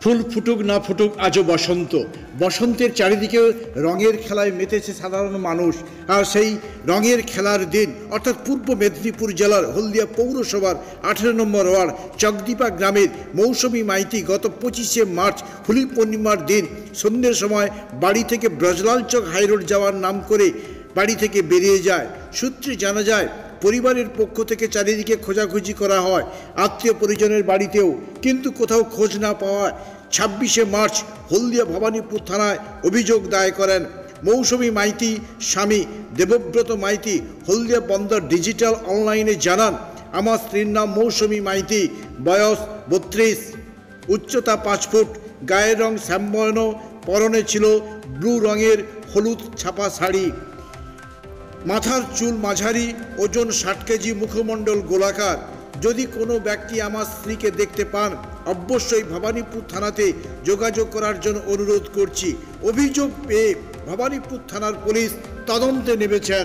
ফুল ফুটুক না ফুটুক আজও বসন্ত। বসন্তের চারিদিকে রঙের খেলায় মেতেছে সাধারণ মানুষ। আর সেই রঙের খেলার দিন অর্থাৎ পূর্ব মেদিনীপুর জেলার হলদিয়া পৌরসভার 18 নম্বর ওয়ার্ড চকদীপা গ্রামের মৌসুমী মাইতি গত 25শে মার্চ হোলি পূর্ণিমার দিন সন্ধ্যের সময় বাড়ি থেকে ব্রজলাল চক হাইরোড যাওয়ার নাম করে বাড়ি থেকে বেরিয়ে যায়। সূত্রে জানা যায়, পরিবারের পক্ষ থেকে চারিদিকে খোঁজাখুঁজি করা হয়, আত্মীয় পরিজনের বাড়িতেও, কিন্তু কোথাও খোঁজ না পাওয়ায় 26শে মার্চ হলদিয়া ভবানীপুর থানায় অভিযোগ দায়ের করেন মৌসুমী মাইতি স্বামী দেবব্রত মাইতি। হলদিয়া বন্দর ডিজিটাল অনলাইনে জানান, আমার স্ত্রীর নাম মৌসুমী মাইতি, বয়স 32, উচ্চতা 5 ফুট, গায়ের রং শ্যামবর্ণ, পরনে ছিল ব্লু রঙের হলুদ ছাপা শাড়ি, মাথার চুল মাঝারি, ওজন 60 কেজি, মুখমণ্ডল গোলাকার। যদি কোনো ব্যক্তি আমার স্ত্রীকে দেখতে পান অবশ্যই ভবানীপুর থানাতে যোগাযোগ করার জন্য অনুরোধ করছি। অভিযোগ পেয়ে ভবানীপুর থানার পুলিশ তদন্তে নেমেছেন।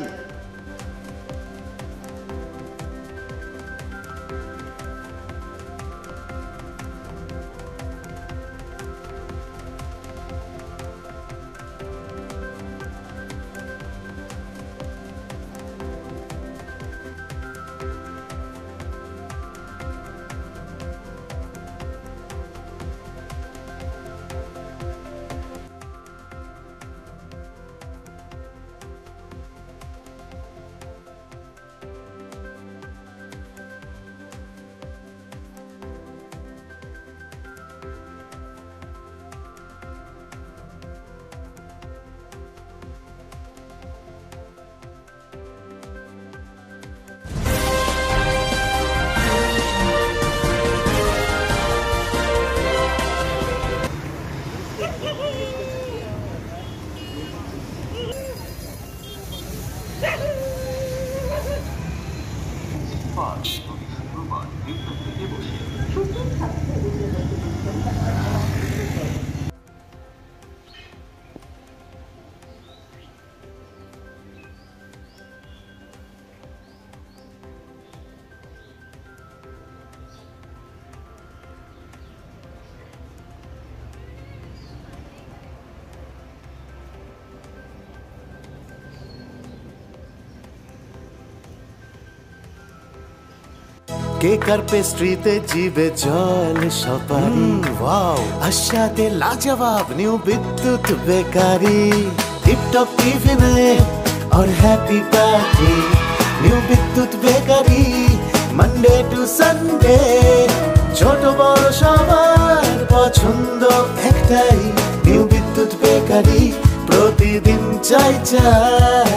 কেক আর পেস্ট্রিতে জিবে জল সপারি, ওয়াও আশাতে লাজবাব নিউ বিদ্যুৎ বেকারি, টিপটপ টিফিনে और happy party new Bidyut bakery, Monday to Sunday ছোট বড় সবার পছন্দ একটাই, নিউ বিদ্যুৎ বেকারি প্রতিদিন চাই চাই।